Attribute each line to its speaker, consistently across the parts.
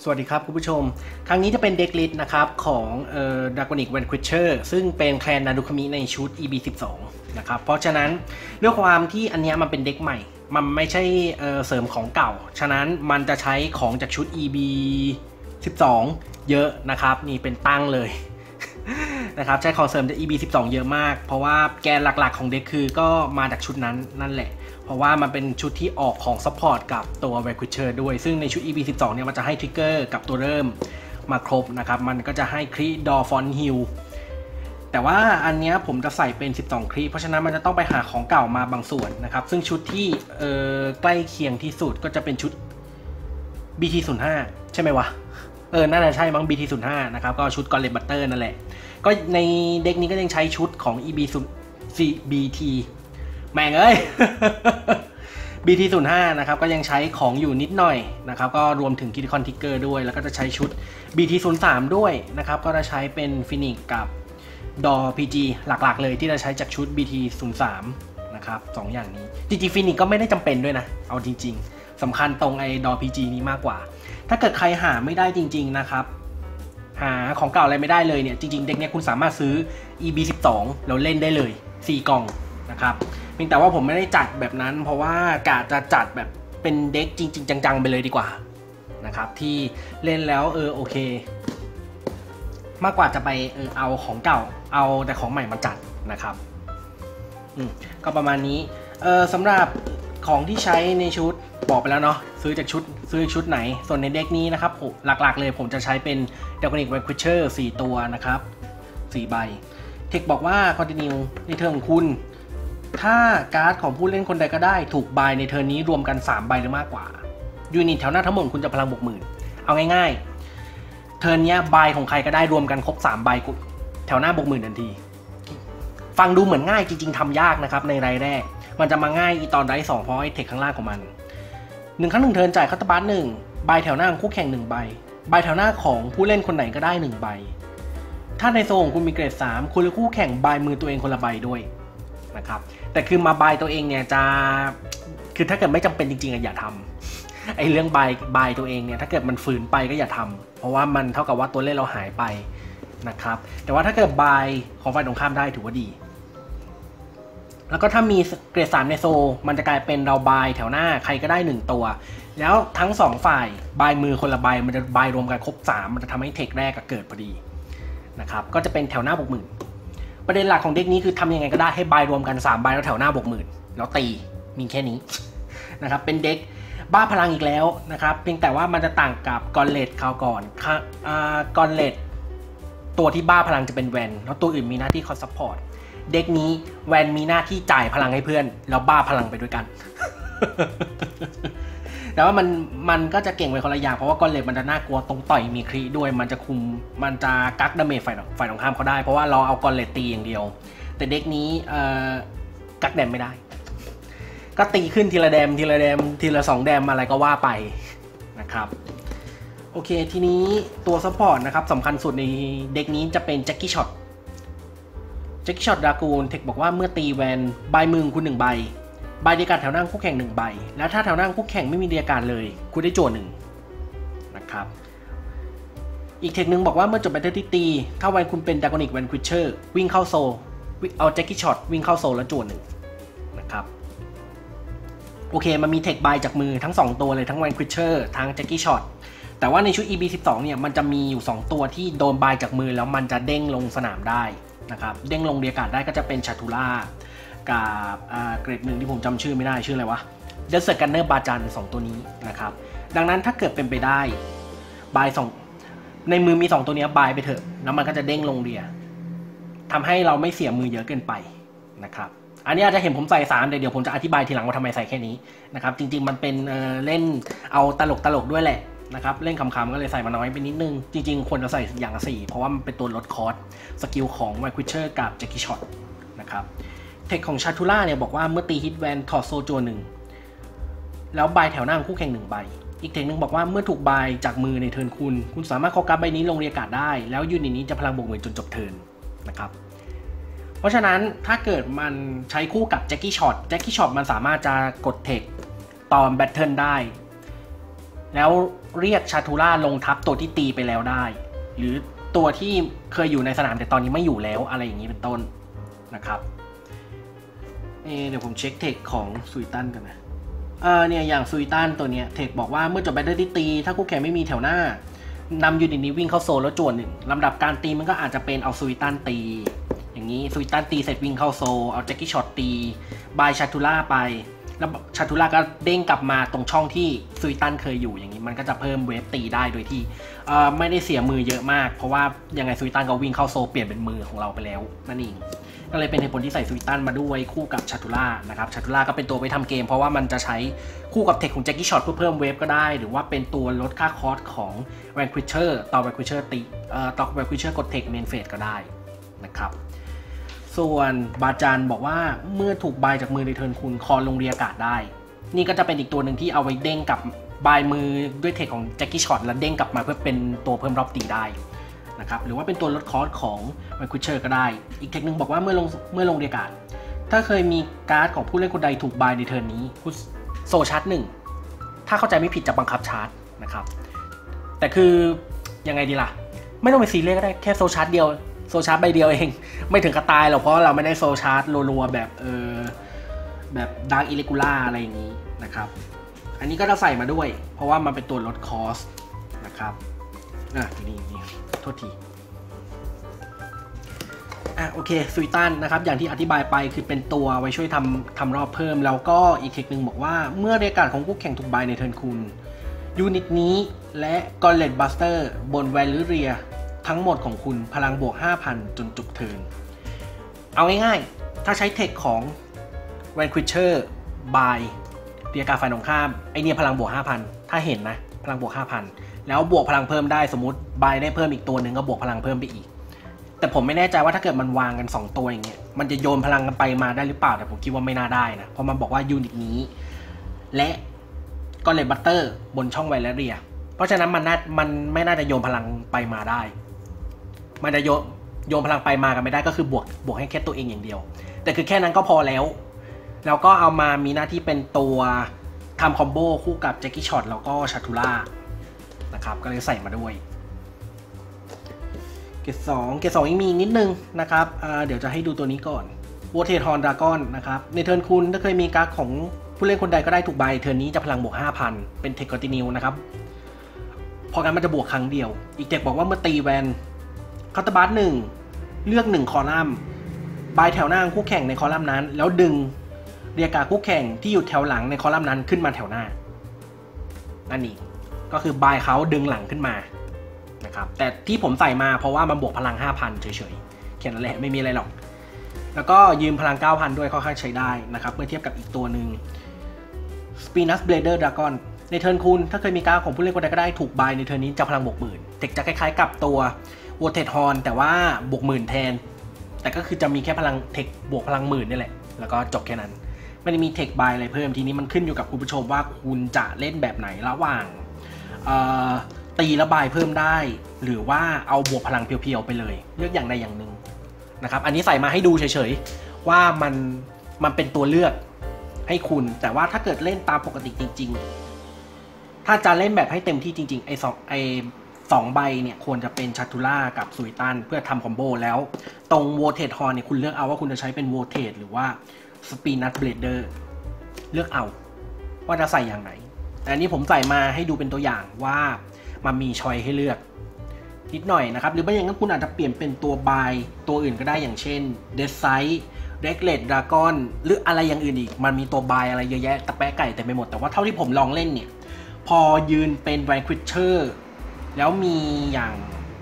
Speaker 1: สวัสดีครับคุณผู้ชมครั้งนี้จะเป็นเด็กลิสต์นะครับของDraconic Vanquisher ซึ่งเป็นแคลนนารุคามิในชุด EB12 นะครับเพราะฉะนั้นด้วยความที่อันนี้มันเป็นเด็กใหม่มันไม่ใช่เสริมของเก่าฉะนั้นมันจะใช้ของจากชุด EB12 เยอะนะครับนี่เป็นตั้งเลยนะครับใช้ของเสริมจาก EB12 เยอะมากเพราะว่าแกนหลักๆของเด็กคือก็มาจากชุดนั้นนั่นแหละเพราะว่ามันเป็นชุดที่ออกของซัพพอร์ตกับตัว Vanquisher ด้วยซึ่งในชุด EB12 เนี่ยมันจะให้ทริกเกอร์กับตัวเริ่มมาครบนะครับมันก็จะให้คริดอฟอนฮิลแต่ว่าอันนี้ผมจะใส่เป็น12คริเพราะฉะนั้นมันจะต้องไปหาของเก่ามาบางส่วนนะครับซึ่งชุดที่ใกล้เคียงที่สุดก็จะเป็นชุด BT05 ใช่ไหมวะน่าจะใช่มั้ง BT05 นะครับก็ชุดกอลเลตบัตเตอร์นั่นแหละก็ในเด็กนี้ก็ยังใช้ชุดของ BT แม่งเอ้ย BT05 นะครับก็ยังใช้ของอยู่นิดหน่อยนะครับก็รวมถึงคิดคอนทิกเกอร์ด้วยแล้วก็จะใช้ชุด BT03 ด้วยนะครับก็จะใช้เป็นฟินิกกับดอ PG หลักๆเลยที่จะใช้จากชุด BT03 นะครับ2อย่างนี้จริงๆฟินิกก็ไม่ได้จำเป็นด้วยนะเอาจริงๆสำคัญตรงไอ้ดอ PG นี้มากกว่าถ้าเกิดใครหาไม่ได้จริงๆนะครับหาของเก่าอะไรไม่ได้เลยเนี่ยจริงๆเด็กเนี้ยคุณสามารถซื้อ EB12 แล้วเล่นได้เลย4กล่องนะครับเพียงแต่ว่าผมไม่ได้จัดแบบนั้นเพราะว่ากะจะจัดแบบเป็นเด็กจริงๆจังๆไปเลยดีกว่านะครับที่เล่นแล้วโอเคมากกว่าจะไปเอาของเก่าเอาแต่ของใหม่มาจัดนะครับก็ประมาณนี้สำหรับของที่ใช้ในชุดบอกไปแล้วเนาะซื้อชุดไหนส่วนในเด็กนี้นะครับหลักๆเลยผมจะใช้เป็น Draconic Vanquisher 4 ตัวนะครับ4ใบเทคบอกว่า Continue ในเทิร์นของคุณถ้าการ์ดของผู้เล่นคนใดก็ได้ถูกบายในเทิร์นนี้รวมกัน3ใบหรือมากกว่ายูนิตแถวหน้าทั้งหมดคุณจะพลังบวก10,000เอาง่ายๆเทิร์นนี้บายของใครก็ได้รวมกันครบ3ใบแถวหน้าบวก10,000ทันทีฟังดูเหมือนง่ายจริงๆทำยากนะครับในรายแรกมันจะมาง่ายตอนได2เพราะไอ้เทคข้างล่างของมัน1 ครั้ง 1 เทิร์นจ่ายคัตเตอร์บัส1ใบแถวหน้าของคู่แข่ง1ใบใบแถวหน้าของผู้เล่นคนไหนก็ได้1ใบถ้าในโซนของคุณมีเกรด3คุณและคู่แข่งบายมือตัวเองคนละใบด้วยนะครับแต่คือมาบายตัวเองเนี่ยจะคือถ้าเกิดไม่จำเป็นจริงๆอย่าทำไอ้เรื่องบายตัวเองเนี่ยถ้าเกิดมันฝืนไปก็อย่าทำเพราะว่ามันเท่ากับว่าตัวเล่นเราหายไปนะครับแต่ว่าถ้าเกิดบายของฝ่ายตรงข้ามได้ถือว่าดีแล้วก็ถ้ามีเกรด3ในโซมันจะกลายเป็นเราบายแถวหน้าใครก็ได้1ตัวแล้วทั้ง2ฝ่ายบายมือคนละใบมันจะบายรวมกันครบ3มันจะทำให้เทคแรกเกิดพอดีนะครับก็จะเป็นแถวหน้าบวก10,000ประเด็นหลักของเด็กนี้คือทำยังไงก็ได้ให้บายรวมกัน3ใบแล้วแถวหน้าบวก10,000แล้วตีมีแค่นี้นะครับเป็นเด็กบ้าพลังอีกแล้วนะครับเพียงแต่ว่ามันจะต่างกับกอนเลตคราวก่อนกอนเลตตัวที่บ้าพลังจะเป็นแวนแล้วตัวอื่นมีหน้าที่คอยซัพพอร์ตเด็กนี้แวนมีหน้าที่จ่ายพลังให้เพื่อนแล้วบ้าพลังไปด้วยกัน แต่ว่ามันก็จะเก่งไปคนละอย่างเพราะว่ากอนเลตมันจะน่ากลัวตรงต่อยมีครีด้วยมันจะคุมมันจะกักดาเมจฝ่ายตรงข้ามเขาได้เพราะว่าเราเอากอนเลตตีอย่างเดียวแต่เด็กนี้กักแดมไม่ได้ก็ตีขึ้นทีละแดมทีละ2แดมอะไรก็ว่าไปนะครับโอเคทีนี้ตัวซัพพอร์ตนะครับสำคัญสุดในเด็กนี้จะเป็นแจ็คกี้ช็อตดรากูนเทคบอกว่าเมื่อตีแวนใบมือคุณ1ใบใบเดียการแถวหน้าคู่แข่ง1ใบแล้วถ้าแถวหน้าคู่แข่งไม่มีเดียการเลยคุณได้โจทย์1นะครับอีกเทคนึงบอกว่าเมื่อจบแบตเตอร์ที่ตีถ้าแวนคุณเป็น Draconic Vanquisher วิ่งเข้าโซเอาแจ็คกี้ช็อตวิ่งเข้าโซแล้วโจทย์1นะครับโอเคมันมีเทคบายจากมือทั้ง2ตัวเลยทั้ง Vanquisher ทั้ง Jackie Shot แต่ว่าในชุด EB12 เนี่ยมันจะมีอยู่2ตัวที่โดนบายจากมือแล้วมันจะเด้งลงสนามได้นะครับเด้งลงเดียการได้ก็จะเป็นชาทูล่ากับเกรดหนึ่งที่ผมจำชื่อไม่ได้ชื่ออะไรวะเดสเซอร์กันเนอร์บาจัน2ตัวนี้นะครับดังนั้นถ้าเกิดเป็นไปได้บาย2ในมือมี2ตัวนี้บายไปเถอะแล้วมันก็จะเด้งลงเดียทำให้เราไม่เสียมือเยอะเกินไปนะครับอันนี้อาจจะเห็นผมใส่3เดี๋ยวผมจะอธิบายทีหลังว่าทำไมใส่แค่นี้นะครับจริงๆมันเป็นเล่นเอาตลกด้วยแหละนะครับเล่นขำๆก็เลยใส่มาน้อยไปนิดนึงจริงๆควรจะใส่อย่างละ4เพราะว่ามันเป็นตัวลดคอสสกิลของ Vanquisher กับ Jackie Shot นะครับเทคของชาทูล่าเนี่ยบอกว่าเมื่อตีฮิตแวนถอดโซจัว1แล้วบายแถวหน้าคู่แข่ง1ใบอีกเทคนึงบอกว่าเมื่อถูกบายจากมือในเทิร์นคุณสามารถคอการ์ดใบนี้ลงเรียกการ์ดได้แล้วยูนิตนี้จะพลังบวก10,000จนจบเทิร์นนะครับเพราะฉะนั้นถ้าเกิดมันใช้คู่กับ Jackie Shot มันสามารถจะกดเทคตอนแบทเทิลได้แล้วเรียกชาทูล่าลงทับตัวที่ตีไปแล้วได้หรือตัวที่เคยอยู่ในสนามแต่ตอนนี้ไม่อยู่แล้วอะไรอย่างนี้เป็นต้นนะครับเดี๋ยวผมเช็คเทคของซุยตันกันนะเนี่ยอย่างซุยตันตัวเนี้ยเทคบอกว่าเมื่อจบแบตเตอร์ที่ตีถ้าคู่แข่งไม่มีแถวหน้านำยูนิตนี้วิ่งเข้าโซนแล้วจวนหนึ่งลำดับการตีมันก็อาจจะเป็นเอาซุยตันตีอย่างนี้ซุยตันตีเสร็จวิ่งเข้าโซเอาแจ็คกี้ช็อตตีบายชาทูล่าไปแล้วชาทูล่าก็เด้งกลับมาตรงช่องที่ซุยตันเคยอยู่อย่างนี้มันก็จะเพิ่มเวฟตีได้โดยที่ไม่ได้เสียมือเยอะมากเพราะว่ายังไงซุยตันก็วิ่งเข้าโซเปลี่ยนเป็นมือของเราไปแล้วนั่นเองก็เลยเป็นเหตุผลที่ใส่ซุยตันมาด้วยคู่กับชาทูล่านะครับชาทูล่าก็เป็นตัวไปทำเกมเพราะว่ามันจะใช้คู่กับเทคของแจ็คกี้ช็อตเพื่อเพิ่มเวฟก็ได้หรือว่าเป็นตัวลดค่าคอสของแวนควิชเชอร์ต่อแวนควิชเชอร์ตีต่อแวนควิชเชอร์กดเทคเมนเฟสก็ได้นะครับส่วนบาจันบอกว่าเมื่อถูกบายจากมือในเทิร์นคุณคอลงเรียกาศได้นี่ก็จะเป็นอีกตัวหนึ่งที่เอาไว้เด้งกับบายมือด้วยเทคของแจ็คกี้ช็อตแล้วเด้งกลับมาเพื่อเป็นตัวเพิ่มรอบตีได้นะครับหรือว่าเป็นตัวลดคอสของแวนควิชเชอร์ก็ได้อีกเทคนึงบอกว่าเมื่อลงเรียกาศถ้าเคยมีการ์ดของผู้เล่นคนใดถูกบายในเทิร์นนี้โซชาร์จ1ถ้าเข้าใจไม่ผิดจะบังคับชาร์จนะครับแต่คือยังไงดีล่ะไม่ต้องไปซีเรียสก็ได้แค่โซชาร์จเดียวโซชาร์จใบเดียวเองไม่ถึงกระตายหรอกเพราะเราไม่ได้โซชาร์จรัวๆแบบแบบดาร์กอิเลกูล่าอะไรอย่างนี้นะครับอันนี้ก็จะใส่มาด้วยเพราะว่ามันเป็นตัวลดคอสนะครับนี่โทษทีโอเคซุยตันนะครับอย่างที่อธิบายไปคือเป็นตัวไว้ช่วยทำรอบเพิ่มแล้วก็อีกเทคนึงบอกว่าเมื่อเรียกการของคู่แข่งถูกบายในเทิร์นคุณยูนิตนี้และกอลเลตบัสเตอร์บนแวลูเรียทั้งหมดของคุณพลังบวก 5,000 จนจบเทิร์นเอาง่ายๆถ้าใช้เทคของแวนควิชเชอร์บายเรียกการฝ่ายตรงข้ามไอเนี่ยพลังบวก 5,000 ถ้าเห็นนะพลังบวก 5,000 แล้วบวกพลังเพิ่มได้สมมติบายได้เพิ่มอีกตัวหนึ่งก็บวกพลังเพิ่มไปอีกแต่ผมไม่แน่ใจว่าถ้าเกิดมันวางกัน2ตัวอย่างเงี้ยมันจะโยนพลังกันไปมาได้หรือเปล่าแต่ผมคิดว่าไม่น่าได้นะเพราะมันบอกว่ายูนิตนี้และก็เลยบัตเตอร์บนช่องไวเลเรียเพราะฉะนั้นมันไม่น่าจะโยนพลังไปมาได้มันจะโยนพลังไปมากันไม่ได้ก็คือบวกให้แค่ตัวเองอย่างเดียวแต่คือแค่นั้นก็พอแล้วก็เอามามีหน้าที่เป็นตัวทำคอมโบคู่กับแจ็คกี้ช็อตแล้วก็ชาทูล่านะครับก็เลยใส่มาด้วยเกรด2ยังมีนิดนึงนะครับเดี๋ยวจะให้ดูตัวนี้ก่อนวอเททอนดราก้อนนะครับในเทิร์นคุณถ้าเคยมีการ์ดของผู้เล่นคนใดก็ได้ถูกใบเทิร์นนี้จะพลังบวก 5,000 เป็นเทคคอนติเนียนะครับพอกันมันจะบวกครั้งเดียวอีกเทคบอกว่าเมื่อตีแวนคาตาบัส1เลือก1คอลัมน์บายแถวหน้าคู่แข่งในคอลัมน์นั้นแล้วดึงเรียกการ์ดคู่แข่งที่อยู่แถวหลังในคอลัมน์นั้นขึ้นมาแถวหน้านั่นเองก็คือบายเขาดึงหลังขึ้นมานะครับแต่ที่ผมใส่มาเพราะว่ามันบวกพลัง 5,000 เฉยๆแค่นั้นแหละไม่มีอะไรหรอกแล้วก็ยืมพลัง 9,000 ด้วยค่อนข้างใช้ได้นะครับเมื่อเทียบกับอีกตัวหนึ่ง Spinus Blader Dragon ในเทิร์นคุณถ้าเคยมีการ์ดของผู้เล่นคนใดก็ได้ถูกบายในเทิร์นนี้จะพลังบวกหมื่นเทคจะคล้ายๆกับตัว Rotate Horn แต่ว่าบวกหมื่นแทนแต่ก็คือจะมีแค่พลังเทคบวกพลังหมื่นนี่แหละแล้วก็จบแค่นั้นไม่ได้มีเทคบายอะไรเพิ่มทีนี้มันขึ้นอยู่กับคุณผู้ชมว่าคุณจะเล่นแบบไหนระหว่างตีระบายเพิ่มได้หรือว่าเอาบวกพลังเพียวๆไปเลยเลือกอย่างใดอย่างหนึ่งนะครับอันนี้ใส่มาให้ดูเฉยๆว่ามันเป็นตัวเลือกให้คุณแต่ว่าถ้าเกิดเล่นตามปกติจริงๆถ้าจะเล่นแบบให้เต็มที่จริงๆไอ้สองใบเนี่ยควรจะเป็นชาทูล่ากับซุยตันเพื่อทำคอมโบแล้วตรงโวเทตฮอร์เนี่ยคุณเลือกเอาว่าคุณจะใช้เป็นโวเทตหรือว่าสปีนัทเบลเดอร์เลือกเอาว่าจะใส่อย่างไหนแต่อันนี้ผมใส่มาให้ดูเป็นตัวอย่างว่ามันมีชอยให้เลือกนิดหน่อยนะครับหรือไม่อย่างนั้นคุณอาจจะเปลี่ยนเป็นตัวบายตัวอื่นก็ได้อย่างเช่นเดซไซด์เรกเลดดราก้อนหรืออะไรอย่างอื่นอีกมันมีตัวบายอะไรเยอะแยะตะแปะไก่แต่ไม่หมดแต่ว่าเท่าที่ผมลองเล่นเนี่ยพอยืนเป็นแวนควิชเชอร์แล้วมีอย่าง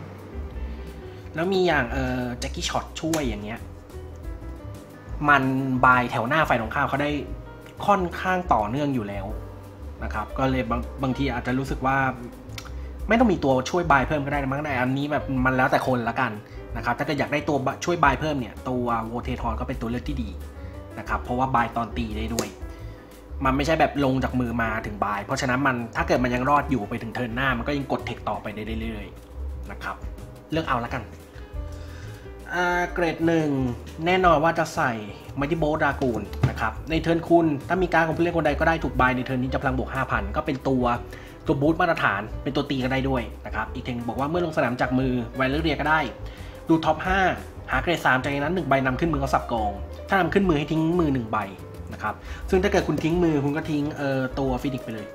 Speaker 1: แจ็คกี้ช็อตช่วยอย่างเงี้ยมันบายแถวหน้าฝ่ายตรงข้ามเขาได้ค่อนข้างต่อเนื่องอยู่แล้วนะครับก็เลยบางทีอาจจะรู้สึกว่าไม่ต้องมีตัวช่วยบายเพิ่มก็ได้มั้งแต่อันนี้แบบมันแล้วแต่คนละกันนะครับถ้าเกิดอยากได้ตัวช่วยบายเพิ่มเนี่ยตัวโวเททอนก็เป็นตัวเลือกที่ดีนะครับเพราะว่าบายตอนตีได้ด้วยมันไม่ใช่แบบลงจากมือมาถึงบายเพราะฉะนั้นมันถ้าเกิดมันยังรอดอยู่ไปถึงเทิร์นหน้ามันก็ยังกดเทคต่อไปได้เรื่อยๆนะครับเลือกเอาละกันเกรด1แน่นอนว่าจะใส่มัลติโบดรากูนนะครับในเทิร์นคุณถ้ามีการของผู้เล่นคนใดก็ได้ถูกบายในเทิร์นนี้จะพลังบวก 5,000 ก็เป็นตัวตัวบูทมาตรฐานเป็นตัวตีก็ได้ด้วยนะครับอีกเทคนิคบอกว่าเมื่อลงสนามจากมือไวเลอร์เรียก็ได้ดูท็อป5หาเกรด3จากนั้น1ใบนำขึ้นมือเขาสับกองถ้านำขึ้นมือให้ทิ้งมือ1ใบนะครับซึ่งถ้าเกิดคุณทิ้งมือคุณก็ทิ้งตัวฟินิกไปเลย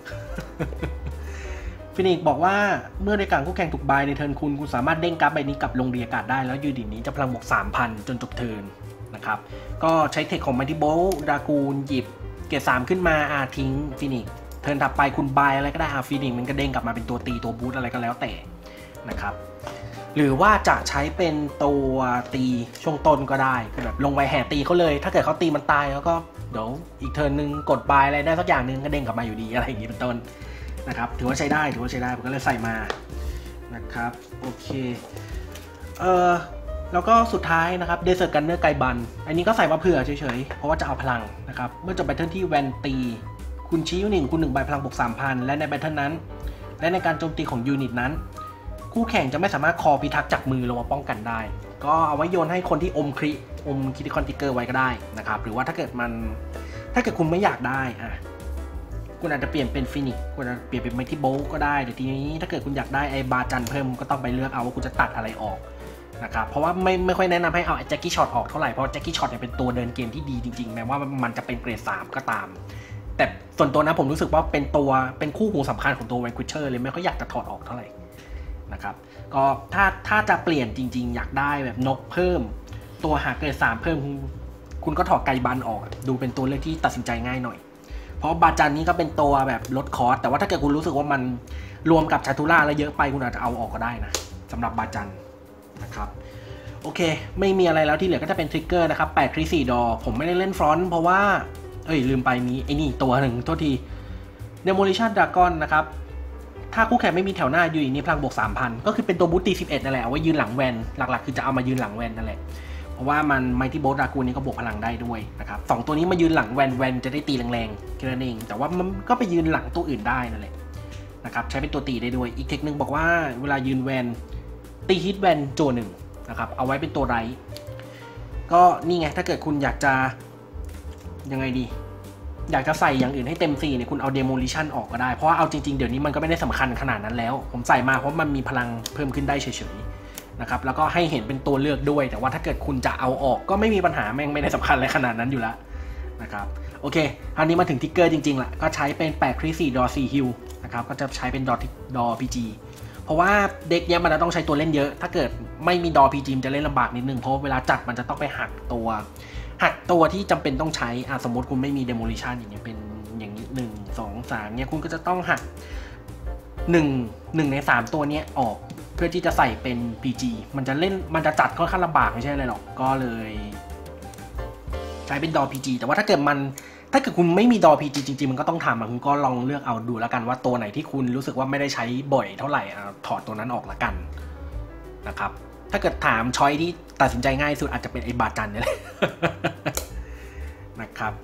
Speaker 1: ฟินิกบอกว่าเมื่อในการคู่แข่งถูกใบในเทิร์นคุณสามารถเด้งการ์ดใบนี้กลับลงเรียกาศได้แล้วยูนิตนี้จะพลังบวก 3,000 จนจบเทิร์นนะครับก็ใช้เทคของมัลติโบลดรากูลหยิบเกรด3ขึ้นมาทิ้งฟินิกเทิร์นถัดไปคุณบายอะไรก็ได้ฟินิกมันก็เด้งกลับมาเป็นตัวตีตัวบูทอะไรก็แล้วแต่นะครับหรือว่าจะใช้เป็นตัวตีช่วงต้นก็ได้คือแบบลงไปแห่ตีเขาเลยถ้าเกิดเขาตีมันตายแล้วก็เดี๋ยวอีกเทิร์นนึงกดบายอะไรได้สักอย่างนึงก็เด้งกลับมาอยู่ดีอะไรอย่างนี้เป็นต้นนะครับถือว่าใช้ได้ผมก็เลยใส่มานะครับโอเคแล้วก็สุดท้ายนะครับเดสเซอร์กันเนอร์ไกบันอันนี้ก็ใส่มาเผื่อเฉยๆเพราะว่าจะเอาพลังนะครับเมื่อจบแบทเทิลที่แวนตีคุณชี้ยูนิตคุณ1ใบพลังบวก 3,000 และในแบทเทิลนั้นและในการโจมตีของยูนิตนั้นคู่แข่งจะไม่สามารถคอพิทักษ์จากมือลงมาป้องกันได้ก็เอาไว้โยนให้คนที่อมคิติคอนติกเกอร์ไว้ก็ได้นะครับหรือว่าถ้าเกิดคุณไม่อยากได้คุณอาจจะเปลี่ยนเป็นฟินิกคุณอาจจะเปลี่ยนเป็นไมตี้โบลก็ได้แต่ทีนี้ถ้าเกิดคุณอยากได้ไอ้บาจันเพิ่มก็ต้องไปเลือกเอาว่าคุณจะตัดอะไรออกนะครับเพราะว่าไม่ค่อยแนะนำให้เอาไอ้แจ็คกี้ช็อตออกเท่าไหร่เพราะแจ็คกี้ช็อตเนี่ยเป็นตัวเดินเกมที่ดีจริงๆแม้ว่ามันจะเป็นเกรด3ก็ตามแต่ส่วนตัวนะผมรู้สึกว่าเป็นคู่หูสำคัญของตัวแวนควิชเชอร์เลยไม่ค่อยอยากจะถอดออกเท่าไหร่นะครับก็ถ้าจะเปลี่ยนจริงๆอยากได้แบบนกเพิ่มตัวหาเกรด3เพิ่มคุณก็ถอดไกบันออกดูเป็นตัวเลือกที่ตัดสินใจง่ายหน่อยเพราะบาจันนี้ก็เป็นตัวแบบลดคอสแต่ว่าถ้าเกิดคุณรู้สึกว่ามันรวมกับชาตูล่าแล้วเยอะไปคุณอาจจะเอาออกก็ได้นะสำหรับบาจันนะครับโอเคไม่มีอะไรแล้วที่เหลือก็จะเป็นทริกเกอร์นะครับ8คริ4ดอผมไม่ได้เล่นฟรอนต์เพราะว่าลืมไปมีไอ้นี่ตัวหนึ่งโทษที Demolition Dragon นะครับถ้าคู่แข่งไม่มีแถวหน้าอยู่นี่พลังบวก 3,000 ก็คือเป็นตัวบูตตี11นั่นแหละเอาไว้ยืนหลังแวนหลักๆคือจะเอามายืนหลังแวนนั่นแหละเพราะว่ามันไมตี้โบลดรากูนนี้ก็บวกพลังได้ด้วยนะครับ2ตัวนี้มายืนหลังแวนจะได้ตีแรงๆแค่นั้นเองแต่ว่ามันก็ไปยืนหลังตัวอื่นได้นั่นแหละนะครับใช้เป็นตัวตีได้ด้วยอีกเทคนึงบอกว่าเวลายืนแวนตีฮิตแวนโจ1นะครับเอาไว้เป็นตัวไรก็นี่ไงถ้าเกิดคุณอยากจะยังไงดีอยากจะใส่อย่างอื่นให้เต็ม4เนี่ยคุณเอา Demolition ออกก็ได้เพราะว่าเอาจริงๆเดี๋ยวนี้มันก็ไม่ได้สำคัญขนาดนั้นแล้วผมใส่มาเพราะมันมีพลังเพิ่มขึ้นได้เฉยๆนะครับแล้วก็ให้เห็นเป็นตัวเลือกด้วยแต่ว่าถ้าเกิดคุณจะเอาออกก็ไม่มีปัญหาแม่งไม่ได้สำคัญอะไรขนาดนั้นอยู่แล้วนะครับโอเคคราวนี้มาถึงทิกเกอร์จริงๆละก็ใช้เป็น8คริ4ดอ4ฮิลนะครับก็จะใช้เป็นดอ PG เพราะว่าเด็กเนี้ยมันจะต้องใช้ตัวเล่นเยอะถ้าเกิดไม่มีดอ PG จะเล่นลำบากนิดนึงเพราะเวลาจัดมันจะต้องไปหักตัวที่จำเป็นต้องใช้สมมติคุณไม่มี Demolition อย่างเงี้ยเป็นอย่างนี้1 2 3เนี่ยคุณก็จะต้องหัก1ใน3ตัวเนี้ยออกเพื่อที่จะใส่เป็น PG มันจะจัดค่อนข้างลำบากไม่ใช่อะไรหรอกก็เลยใช้เป็นดอ PG แต่ว่าถ้าเกิดคุณไม่มีดอ PG จริงๆมันก็ต้องทำคุณก็ลองเลือกเอาดูแล้วกันว่าตัวไหนที่คุณรู้สึกว่าไม่ได้ใช้บ่อยเท่าไหร่ถอดตัวนั้นออกละกันนะครับถ้าเกิดถามช้อยที่ตัดสินใจง่ายสุดอาจจะเป็นไอ้บาจันนี่แหละนะครับ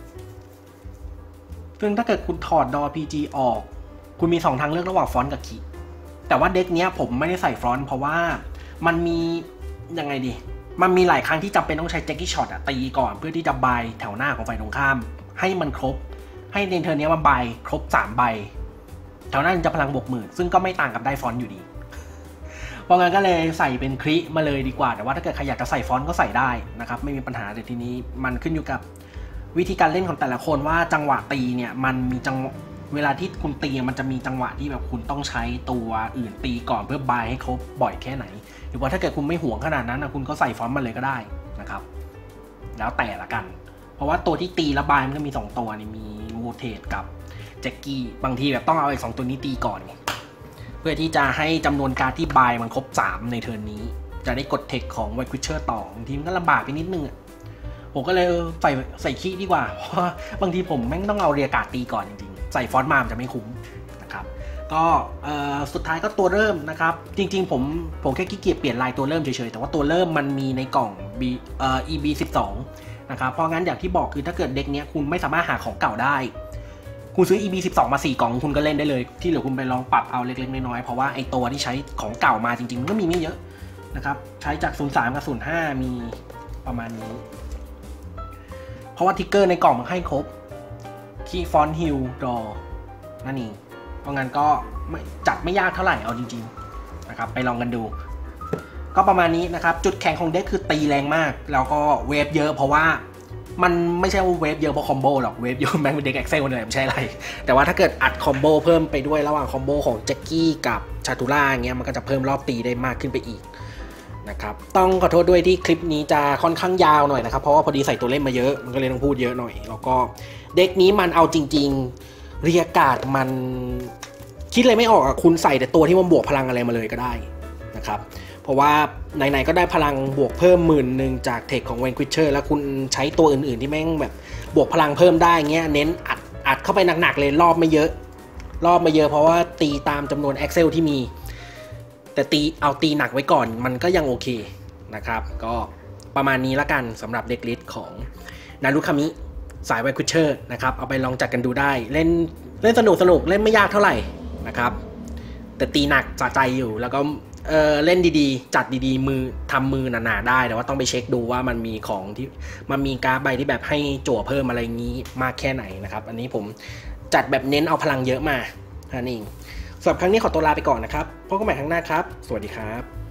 Speaker 1: ซึ่งถ้าเกิดคุณถอดดอ PG ออกคุณมี2ทางเลือกระหว่างฟอนต์กับคีแต่ว่าเด็กเนี้ยผมไม่ได้ใส่ฟอนต์เพราะว่ามันมียังไงดีมันมีหลายครั้งที่จำเป็นต้องใช้แจ็คกี้ช็อตตีก่อนเพื่อที่จะบายแถวหน้าของฝ่ายตรงข้ามให้มันครบให้ในเทอร์นี้มันบายครบ3ใบแถวหน้าจะพลังบวกหมื่นซึ่งก็ไม่ต่างกับได้ฟอนต์อยู่ดีเพราะงั้นก็เลยใส่เป็นคริมาเลยดีกว่าแต่ว่าถ้าเกิดใครอยากจะใส่ฟอนต์ก็ใส่ได้นะครับไม่มีปัญหาแต่ทีนี้มันขึ้นอยู่กับวิธีการเล่นของแต่ละคนว่าจังหวะตีเนี่ยมันมีเวลาที่คุณตีมันจะมีจังหวะที่แบบคุณต้องใช้ตัวอื่นตีก่อนเพื่อบายให้ครบบ่อยแค่ไหนหรือว่าถ้าเกิดคุณไม่ห่วงขนาดนั้นคุณก็ใส่ฟอนต์มาเลยก็ได้นะครับแล้วแต่ละกันเพราะว่าตัวที่ตีและบายมันก็มี2ตัวนี่มีโมเทตกับแจ็คกี้บางทีแบบต้องเอาไอ้2ตัวนี้ตีก่อนเพื่อที่จะให้จำนวนการที่บายมันครบ3ในเทิร์นนี้จะได้กดเทคของไวควิชเชอร์ต่อบางทีมันก็ลำบากไปนิดนึงผมก็เลยใส่คีย์ดีกว่าเพราะบางทีผมแม่งต้องเอาเรียกาดตีก่อนจริงๆใส่ฟอนต์มามันจะไม่คุ้มนะครับก็สุดท้ายก็ตัวเริ่มนะครับจริงๆผมแค่ขี้เกียจเปลี่ยนลายตัวเริ่มเฉยๆแต่ว่าตัวเริ่มมันมีในกล่อง EB12 นะครับเพราะงั้นอย่างที่บอกคือถ้าเกิดเด็กเนี้ยคุณไม่สามารถหาของเก่าได้คุณซื้อ EB12 มา4กล่องคุณก็เล่นได้เลยที่เหลือคุณไปลองปรับเอาเล็กๆน้อยๆเพราะว่าไอตัวที่ใช้ของเก่ามาจริงๆมันก็มีไม่เยอะนะครับใช้จาก03กับ05มีประมาณนี้เพราะว่าทิกเกอร์ในกล่องมันให้ครบคีย์ฟอนต์ฮิลดอนั่นเองเพราะงั้นก็จัดไม่ยากเท่าไหร่เอาจริงๆนะครับไปลองกันดูก็ประมาณนี้นะครับจุดแข็งของเด็กคือตีแรงมากแล้วก็เวฟเยอะเพราะว่ามันไม่ใช่ว่าเวฟเยอะเพราะคอมโบหรอกเวฟเยอะแม่งเป็นเด็ก Excel เนี่ยไม่ใช่อะไรแต่ว่าถ้าเกิดอัดคอมโบเพิ่มไปด้วยระหว่างคอมโบของแจ็คกี้กับชาตูล่าเงี้ยมันก็จะเพิ่มรอบตีได้มากขึ้นไปอีกนะครับต้องขอโทษด้วยที่คลิปนี้จะค่อนข้างยาวหน่อยนะครับเพราะว่าพอดีใส่ตัวเล่นมาเยอะมันก็เลยต้องพูดเยอะหน่อยแล้วก็เด็กนี้มันเอาจริงๆเรียกการ์ดมันคิดอะไรไม่ออกอะคุณใส่แต่ตัวที่มันบวกพลังอะไรมาเลยก็ได้นะครับเพราะว่าไหนๆก็ได้พลังบวกเพิ่ม10,000จากเทคของ Vanquisher แล้วคุณใช้ตัวอื่นๆที่แม่งแบบบวกพลังเพิ่มได้เงี้ยเน้นอัดเข้าไปหนักๆเลยรอบไม่เยอะเพราะว่าตีตามจำนวน Excel ที่มีแต่ตีหนักไว้ก่อนมันก็ยังโอเคนะครับก็ประมาณนี้ละกันสำหรับเด็กลิสต์ของนารุคามิสาย Vanquisher นะครับเอาไปลองจัดกันดูได้เล่นสนุกเล่นไม่ยากเท่าไหร่นะครับแต่ตีหนักสะใจอยู่แล้วก็เล่นดีๆจัดดีๆทำมือหนาๆได้แต่ว่าต้องไปเช็คดูว่ามันมีของที่มันมีการ์ดใบที่แบบให้จั่วเพิ่มอะไรงี้มากแค่ไหนนะครับอันนี้ผมจัดแบบเน้นเอาพลังเยอะมานั่นเองสำหรับครั้งนี้ขอตัวลาไปก่อนนะครับพบกันใหม่ครั้งหน้าครับสวัสดีครับ